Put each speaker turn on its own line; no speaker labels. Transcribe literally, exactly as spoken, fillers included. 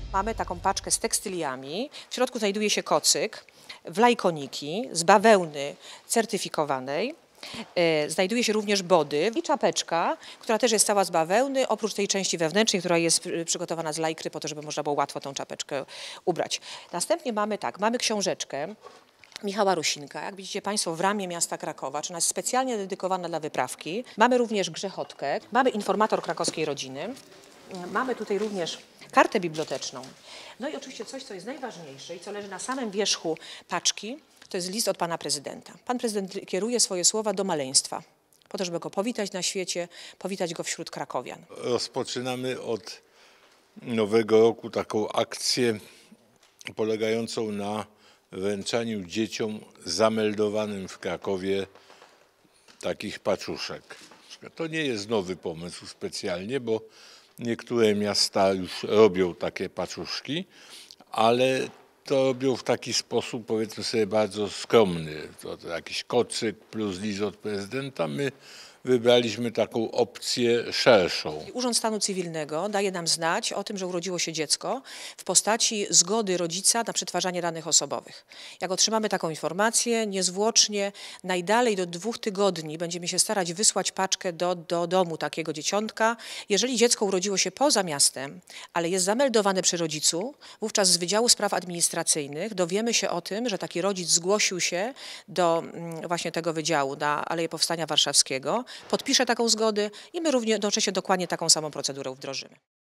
Mamy taką paczkę z tekstyliami. W środku znajduje się kocyk, wlajkoniki z bawełny certyfikowanej. E, Znajduje się również body i czapeczka, która też jest cała z bawełny, oprócz tej części wewnętrznej, która jest y, przygotowana z lajkry po to, żeby można było łatwo tą czapeczkę ubrać. Następnie mamy tak, mamy książeczkę Michała Rusinka, jak widzicie Państwo, w ramie miasta Krakowa, czy ona jest specjalnie dedykowana dla wyprawki. Mamy również grzechotkę, mamy informator krakowskiej rodziny, mamy tutaj również kartę biblioteczną. No i oczywiście coś, co jest najważniejsze i co leży na samym wierzchu paczki, to jest list od pana prezydenta. Pan prezydent kieruje swoje słowa do maleństwa, po to, żeby go powitać na świecie, powitać go wśród krakowian.
Rozpoczynamy od nowego roku taką akcję polegającą na wręczaniu dzieciom zameldowanym w Krakowie takich paczuszek. To nie jest nowy pomysł specjalnie, bo niektóre miasta już robią takie paczuszki, ale to robią w taki sposób, powiedzmy sobie, bardzo skromny. To, to jakiś kocyk plus list od prezydenta. My wybraliśmy taką opcję szerszą.
Urząd Stanu Cywilnego daje nam znać o tym, że urodziło się dziecko w postaci zgody rodzica na przetwarzanie danych osobowych. Jak otrzymamy taką informację, niezwłocznie, najdalej do dwóch tygodni będziemy się starać wysłać paczkę do, do domu takiego dzieciątka. Jeżeli dziecko urodziło się poza miastem, ale jest zameldowane przy rodzicu, wówczas z Wydziału Spraw Administracyjnych dowiemy się o tym, że taki rodzic zgłosił się do mm, właśnie tego wydziału na Aleję Powstania Warszawskiego, podpisze taką zgodę i my również jednocześnie dokładnie taką samą procedurę wdrożymy.